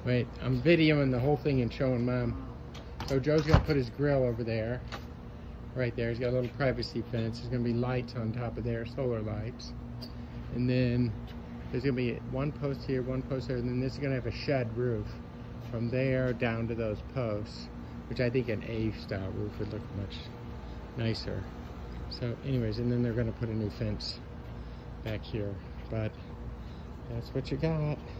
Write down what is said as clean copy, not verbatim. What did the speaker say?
Wait, I'm videoing the whole thing and showing Mom. So Joe's gonna put his grill over there. Right there, he's got a little privacy fence. There's gonna be lights on top of there, solar lights. And then there's gonna be one post here, one post there, and then this is gonna have a shed roof from there down to those posts, which I think an A-style roof would look much nicer. So anyways, and then they're gonna put a new fence back here. But that's what you got.